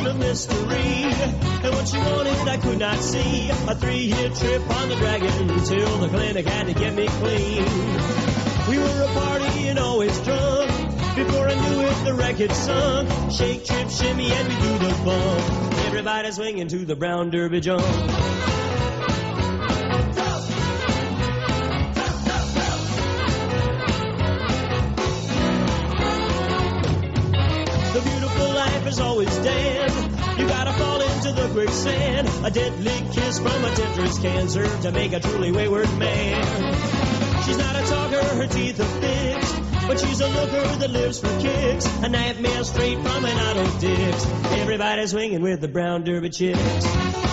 been a mystery. And what she wanted I could not see. A 3-year trip on the Dragon till the clinic had to get me clean. We were a party and always drunk. Before I knew it, the record sunk. Shake, trip, shimmy, and we do the bump. Everybody swinging to the brown derby jump. The beautiful life is always damned. You gotta fall into the quicksand. A deadly kiss from a temptress can serve to make a truly wayward man. She's not a talker, her teeth are fixed, but she's a looker that lives for kicks. A nightmare straight from an auto dicks. Everybody's swinging with the brown derby chicks.